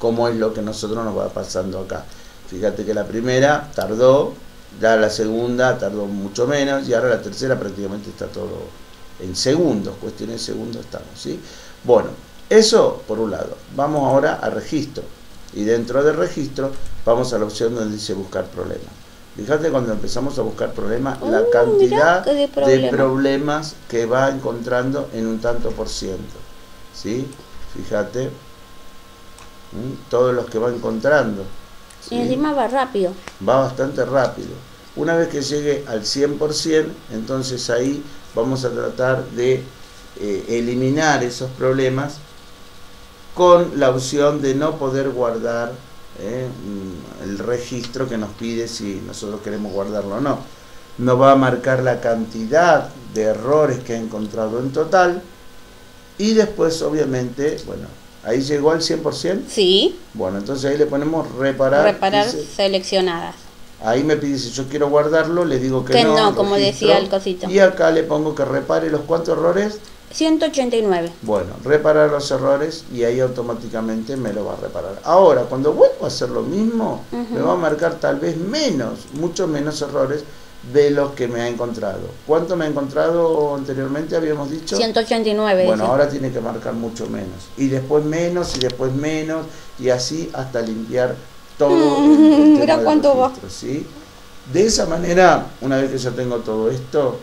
como es lo que nosotros nos va pasando acá. Fíjate que la primera tardó, ya la segunda tardó mucho menos, y ahora la tercera prácticamente está todo en segundos, cuestiones de segundos estamos, ¿sí? Bueno, eso por un lado. Vamos ahora a registro, y dentro del registro vamos a la opción donde dice buscar problemas. Fíjate cuando empezamos a buscar problemas, la cantidad de problemas que va encontrando en un tanto por ciento, ¿sí? Fíjate, todos los que va encontrando, ¿sí? Y encima va rápido. Va bastante rápido. Una vez que llegue al 100%, entonces ahí vamos a tratar de eliminar esos problemas con la opción de no poder guardar el registro que nos pide si nosotros queremos guardarlo o no. Nos va a marcar la cantidad de errores que ha encontrado en total, y después obviamente, bueno, ahí llegó al 100%. Sí. Bueno, entonces ahí le ponemos reparar. Reparar seleccionadas. Ahí me pide si yo quiero guardarlo, le digo que no. No, como decía el cosito. Y acá le pongo que repare los cuantos errores. 189. Bueno, reparar los errores, y ahí automáticamente me lo va a reparar. Ahora, cuando vuelvo a hacer lo mismo, me va a marcar tal vez mucho menos errores de los que me ha encontrado. ¿Cuánto me ha encontrado anteriormente? Habíamos dicho 189. Bueno, dice. ahora tiene que marcar mucho menos, y después menos, y después menos, y así hasta limpiar todo el mira cuánto va. ¿Sí? De esa manera, una vez que ya tengo todo esto,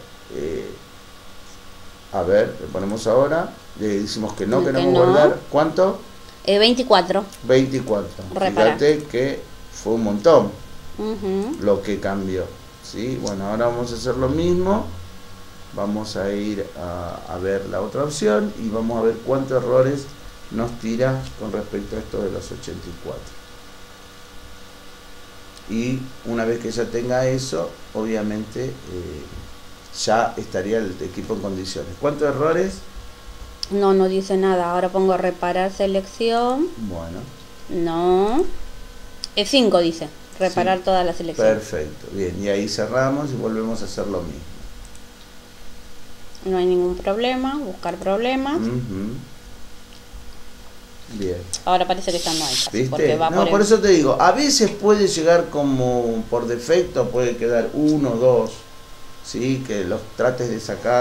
a ver, le ponemos ahora, le decimos que no queremos guardar. ¿Cuánto? 24. 24. Reparar. Fíjate que fue un montón lo que cambió, ¿sí? Bueno, ahora vamos a hacer lo mismo. Vamos a ir a ver la otra opción, y vamos a ver cuántos errores nos tira con respecto a esto de los 84. Y una vez que ya tenga eso, obviamente ya estaría el equipo en condiciones. ¿Cuántos errores? No dice nada. Ahora pongo reparar selección. Bueno. No. 5 dice. Reparar toda la selección. Perfecto. Bien. Y ahí cerramos y volvemos a hacer lo mismo. No hay ningún problema. Buscar problemas. Bien. Ahora parece que ya no hay caso, ¿viste? porque va no, por eso te digo, a veces puede llegar como por defecto, puede quedar 1 o 2, ¿sí? Que los trates de sacar,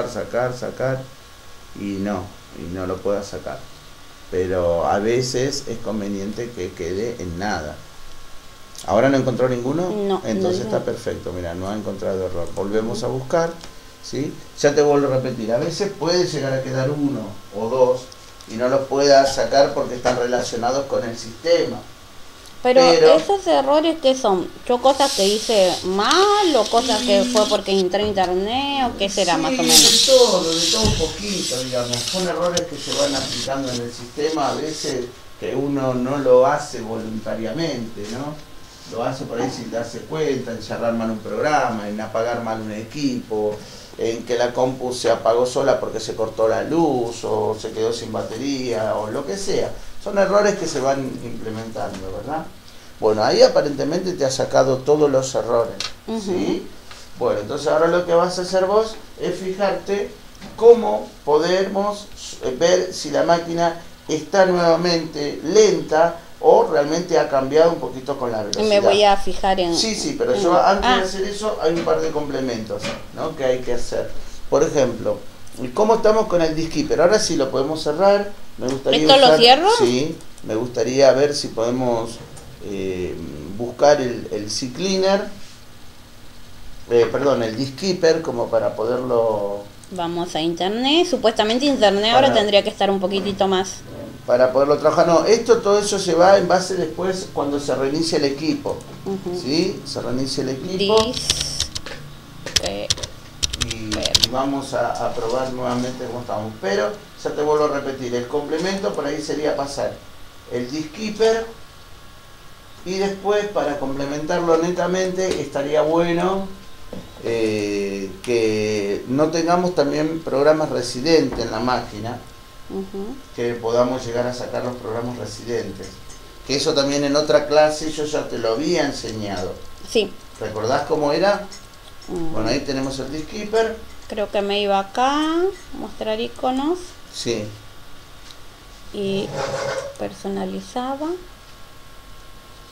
y no lo puedas sacar. Pero a veces es conveniente que quede en nada. ¿Ahora no encontró ninguno? No. Entonces no está perfecto, mira, no ha encontrado error. Volvemos a buscar, ¿sí? Ya te vuelvo a repetir, a veces puede llegar a quedar 1 o 2 y no los puedas sacar porque están relacionados con el sistema. Pero esos errores, ¿qué son? ¿Yo cosas que hice mal o cosas que fue porque entré a internet o qué será más o menos? De todo un poquito, digamos. Son errores que se van aplicando en el sistema, a veces que uno no lo hace voluntariamente, ¿no? Lo hace por ahí sin darse cuenta, en cerrar mal un programa, en apagar mal un equipo, en que la compu se apagó sola porque se cortó la luz o se quedó sin batería o lo que sea. Son errores que se van implementando, ¿verdad? Bueno, ahí aparentemente te ha sacado todos los errores, ¿sí? Bueno, entonces ahora lo que vas a hacer vos es fijarte cómo podemos ver si la máquina está nuevamente lenta o realmente ha cambiado un poquito con la velocidad. Me voy a fijar en... Sí, pero yo antes de hacer eso hay un par de complementos, ¿no? Que hay que hacer. Por ejemplo, ¿cómo estamos con el Diskkeeper? Ahora sí lo podemos cerrar. Me gustaría ¿Esto lo cierro? Sí, me gustaría ver si podemos buscar el CCleaner, perdón, el Diskkeeper, como para poderlo... Vamos a internet. Supuestamente internet ahora tendría que estar un poquitito más... Para poderlo trabajar. No, todo eso se va en base después cuando se reinicia el equipo. ¿Sí? Se reinicia el equipo. Y vamos a probar nuevamente cómo estamos. Pero, ya te vuelvo a repetir, el complemento por ahí sería pasar el Diskkeeper, y después para complementarlo netamente estaría bueno que no tengamos también programas residentes en la máquina. Que podamos llegar a sacar los programas residentes, que eso también en otra clase yo ya te lo había enseñado. Sí. ¿Recordás cómo era? Bueno, ahí tenemos el Diskkeeper. Creo que me iba acá, mostrar iconos. Sí. Y personalizaba.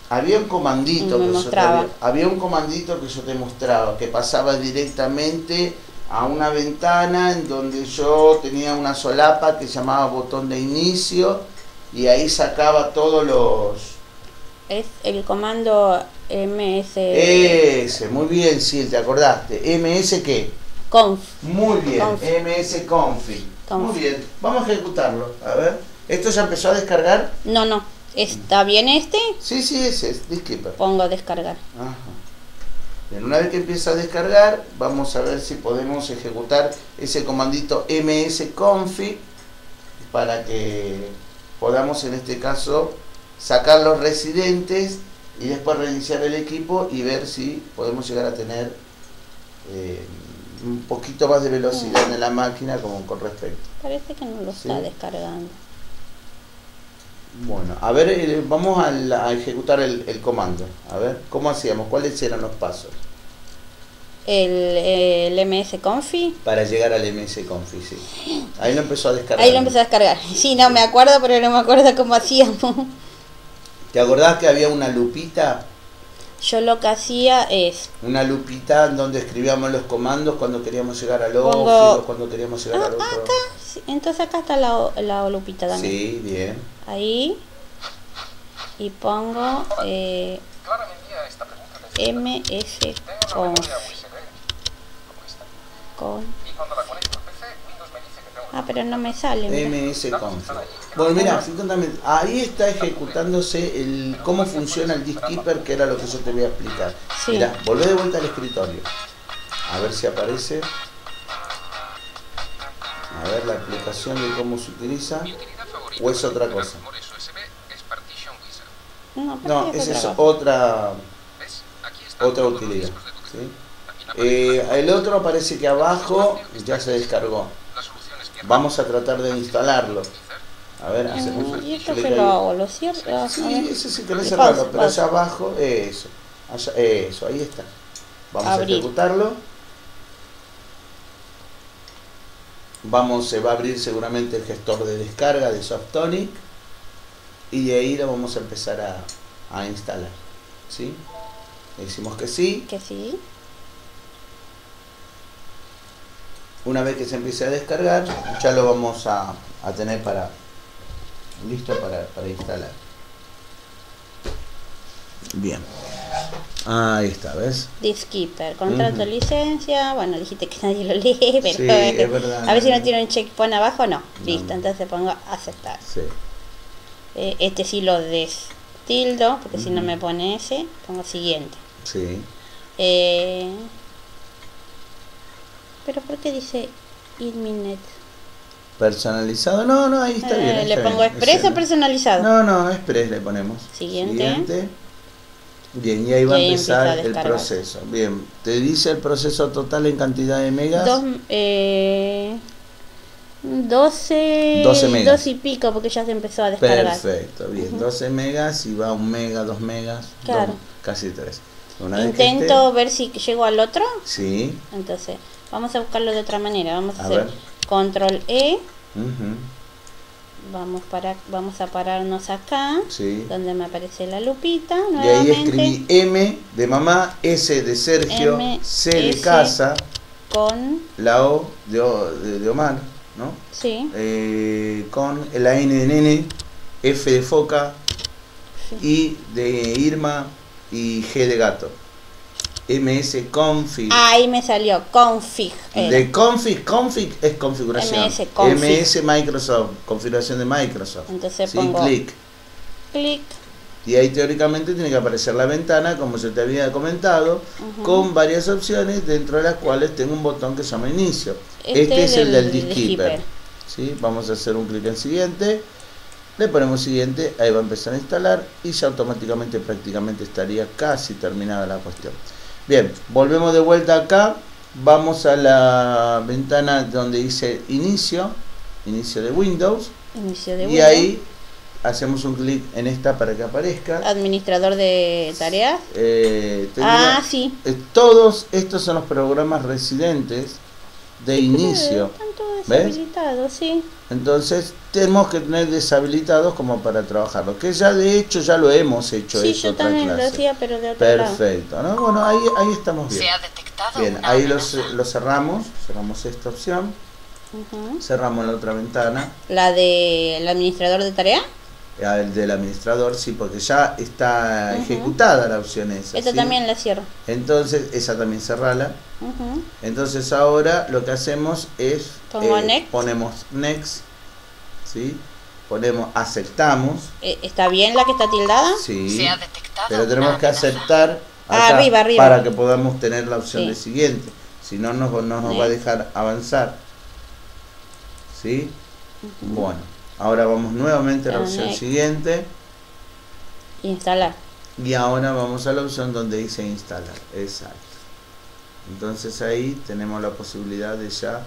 había un comandito Me que mostraba. había un comandito que yo te mostraba, que pasaba directamente a una ventana en donde yo tenía una solapa que se llamaba botón de inicio y ahí sacaba todos los... Es el comando ms... Ese, muy bien, sí, te acordaste. ¿MS qué? conf. Muy bien, Conf. MS config. Conf. Muy bien, vamos a ejecutarlo. A ver, ¿esto ya empezó a descargar? No. ¿Está bien este? Sí, ese es Diskeeper. Pongo descargar. Ajá. Bien, una vez que empieza a descargar, vamos a ver si podemos ejecutar ese comandito msconfig para que podamos en este caso sacar los residentes y después reiniciar el equipo y ver si podemos llegar a tener un poquito más de velocidad en la máquina como con respecto. Parece que no lo está descargando. Bueno, a ver, vamos a ejecutar el comando. A ver, ¿cómo hacíamos? ¿Cuáles eran los pasos? El msconfig. Para llegar al msconfig, sí. Ahí lo empezó a descargar. Ahí lo empezó a descargar. Sí, no me acuerdo, pero no me acuerdo cómo hacíamos. ¿Te acordás que había una lupita? Yo lo que hacía es... Una lupita donde escribíamos los comandos cuando queríamos llegar al óxido, cuando queríamos llegar al otro. Acá, sí, entonces acá está la lupita también. Sí, bien. Ahí. Y pongo msconf. Pero no me sale. msconf. Bueno, mira, ahí está ejecutándose cómo funciona el Diskeeper, que era lo que yo te voy a explicar. Sí. Mira, volvé de vuelta al escritorio. A ver si aparece. A ver la aplicación de cómo se utiliza. ¿O es otra cosa? No, esa es otra utilidad. ¿Sí? El otro aparece que abajo ya se descargó. Vamos a tratar de instalarlo. A ver, hacemos. ¿Y esto que lo hago? ¿Lo cierro? Sí, eso sí querés cerrarlo, pero allá abajo, eso. Eso, ahí está. Vamos a ejecutarlo. Se va a abrir seguramente el gestor de descarga de Softonic. Y de ahí lo vamos a empezar a instalar. ¿Sí? Le decimos que sí. Que sí. Una vez que se empiece a descargar, ya lo vamos a tener listo para instalar. Bien. Ahí está, ¿ves? Diskeeper, contrato de licencia. Bueno, dijiste que nadie lo lee, pero sí, es verdad. A ver si no tiene un checkpoint abajo, no. Listo, entonces pongo aceptar. Sí. Este sí lo destildo, porque si no me pone ese, pongo siguiente. Sí. Pero ¿por qué dice Inminet? Personalizado, no, ahí está bien. ¿Le pongo express o personalizado? No, express le ponemos. Siguiente. Bien, y ahí va a empezar el proceso. Bien, te dice el proceso total en cantidad de megas. 12 megas. 12 y pico, porque ya se empezó a descargar. Perfecto, bien, 12 megas y va 1 mega, 2 megas, claro. Casi 3. Intento ver si llego al otro. Sí. Entonces, vamos a buscarlo de otra manera. Vamos a hacer ver. control E. Vamos a pararnos acá, sí. Donde me aparece la lupita. Y nuevamente. ahí escribí M de mamá, S de Sergio, C de casa, con la O de Omar, ¿no? Sí. Con la N de nene, F de foca, sí. I de Irma y G de gato. msconfig. Ahí me salió config. De config es configuración. MS Microsoft, configuración de Microsoft. Entonces ¿sí? pongo clic. Y ahí teóricamente tiene que aparecer la ventana, como yo te había comentado, con varias opciones, dentro de las cuales tengo un botón que se llama inicio. Este es el del Diskeeper. ¿Sí? Vamos a hacer un clic en siguiente. Le ponemos siguiente, ahí va a empezar a instalar y ya automáticamente prácticamente estaría casi terminada la cuestión. Bien, volvemos de vuelta acá, vamos a la ventana donde dice inicio de Windows, y ahí hacemos un clic en esta para que aparezca. Administrador de tareas. Sí. Todos estos son los programas residentes de inicio. Están todos ¿Ves? deshabilitados, sí. Entonces tenemos que tener deshabilitados como para trabajarlo, que ya de hecho ya lo hemos hecho. Sí, eso yo otra también clase. lo hacía, pero de otro lado. Perfecto, ¿no? Bueno, ahí estamos bien. Se ha detectado Bien, una ahí amenaza. lo cerramos esta opción, Ujú. cerramos la otra ventana, La del administrador de tarea. el del administrador, sí, porque ya está ejecutada la opción esa. Esta ¿sí? también la cierro. Entonces, esa también cerrala. Ujú. Entonces ahora lo que hacemos es Pongo next. ponemos next, ¿sí? Ponemos aceptamos, ¿Está bien la que está tildada? sí, Se ha detectado pero tenemos una que amenaza. aceptar acá Arriba. para que podamos tener la opción Sí. de siguiente, si no nos va a dejar avanzar, ¿sí? Bueno, ahora vamos nuevamente a la opción Next. siguiente Instalar. y ahora vamos a la opción donde dice instalar, exacto. Entonces ahí tenemos la posibilidad de ya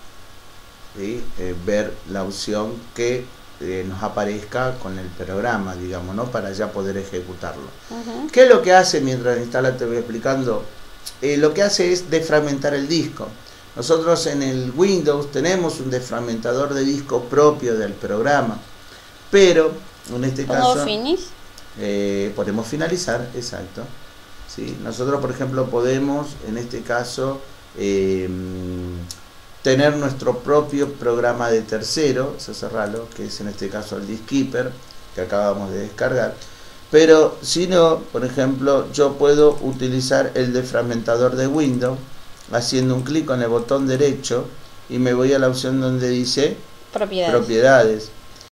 ver la opción que nos aparezca con el programa, digamos, ¿no? Para ya poder ejecutarlo. Ujú. ¿Qué es lo que hace mientras instala? Te voy explicando. Lo que hace es defragmentar el disco. Nosotros en el Windows tenemos un desfragmentador de disco propio del programa, pero en este ¿Pongo caso finish? podemos finalizar, exacto. ¿Sí? Nosotros, por ejemplo, podemos en este caso tener nuestro propio programa de tercero, eso cerrarlo, que es en este caso el Diskkeeper que acabamos de descargar. Pero si no, por ejemplo, yo puedo utilizar el defragmentador de Windows haciendo un clic con el botón derecho y me voy a la opción donde dice Propiedades. propiedades.